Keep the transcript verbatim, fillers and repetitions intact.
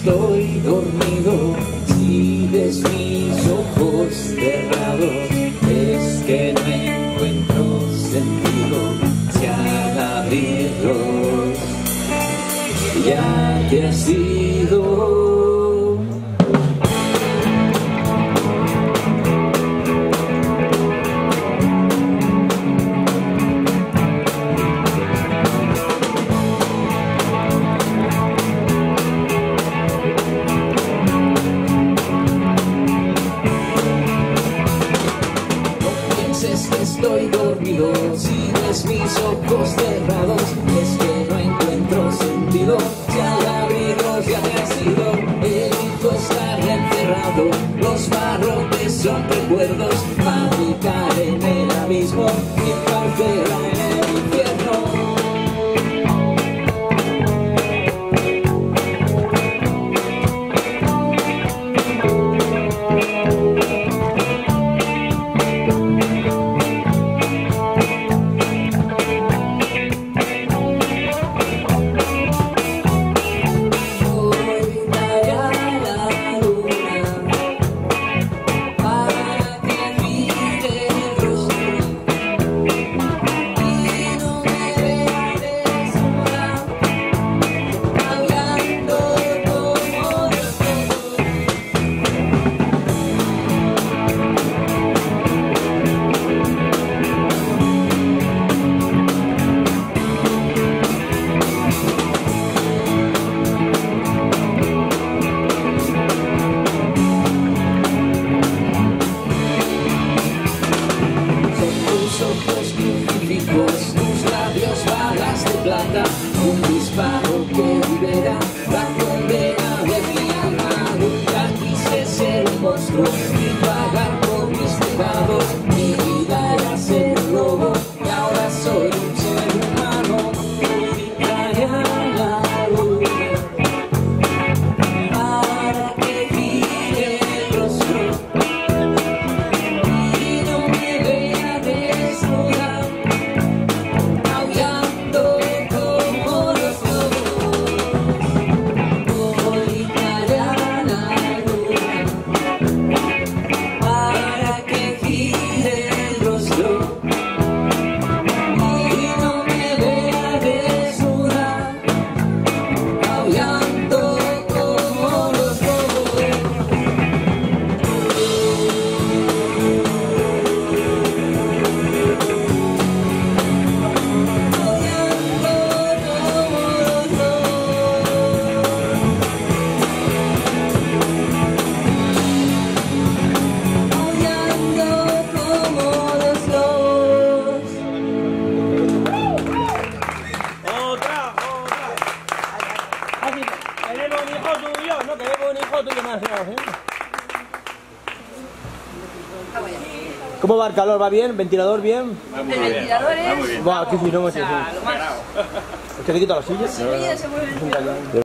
estoy dormido, si ves mis ojos cerrados, es que no encuentro sentido, si al abrirlos ya te has ido. Es que estoy dormido, si ves mis ojos cerrados, es que no encuentro sentido, si al abrirlos ya te has ido. Evito estar encerrado, los barrotes son recuerdos, fabricar en el abismo mi parcela en el infierno. Tus labios balas de plata, un disparo que libera la condena de mi alma. Nunca quise ser un monstruo y pagar por mis pecados. Mi vida era ser un lobo y ahora soy un ser humano. Gritaré a la luna para que gire el rostro y no me vea desnuda. Tenemos un hijo tuyo, no queremos un hijo tuyo más. ¿Cómo va el calor? ¿Va bien? ¿Ventilador bien? El ventilador es... Buah, qué fino, mucho. O sea, lo más... ¿Usted le quita la silla? Sí, se mueve el ventilador.